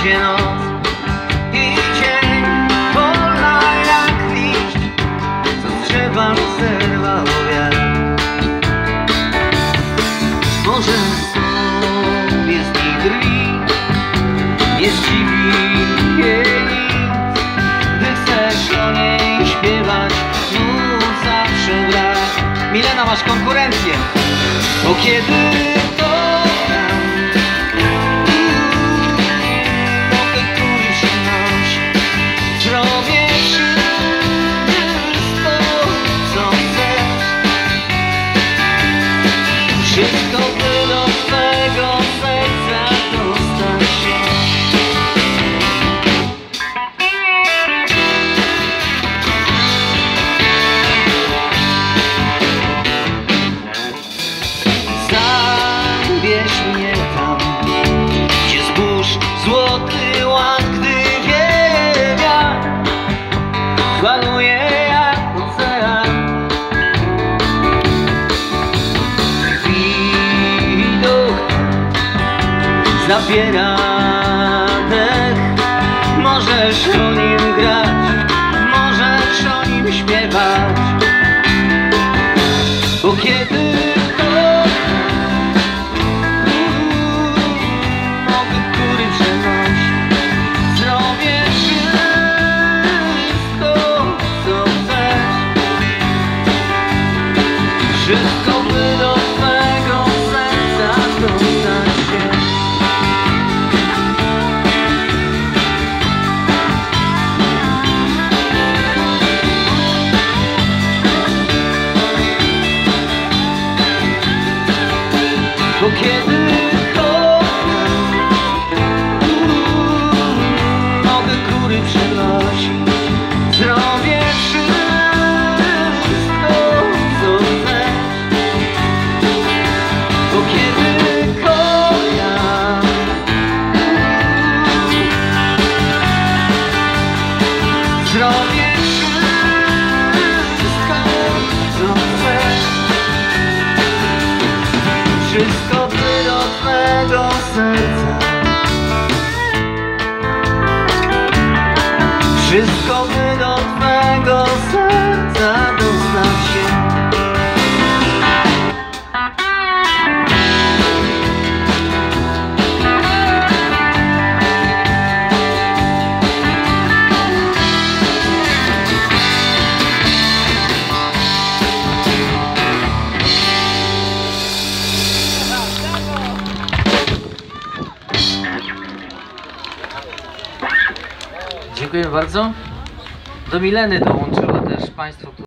się noc i dzień, wolna jak liść, co z drzewa zerwał wiatr. Może sobie z nich drwi, nie zdziwi jej nic, gdy chcesz o niej śpiewać, mów zawsze brak. Milena, masz konkurencję, bo kiedy kocham, mogę który przynosi, zrobię wszystko, co chcesz, wszystko by do twego serca dostać się. Zabierz mnie tam, gdzie zbóż złoty ład, gdy wieje wiatr, faluje jak ocean. Widok zabiera dech, możesz o nim grać, możesz o nim śpiewać, bo kiedy wszystko by do twego serca dostać się. Bo kiedy kocham, mogę góry przenosić, zrobię zrobię wszystko, co chcesz, wszystko by do twego serca, wszystko by do twego serca dostać się. Dziękuję bardzo. Do Mileny dołączyła też państwo.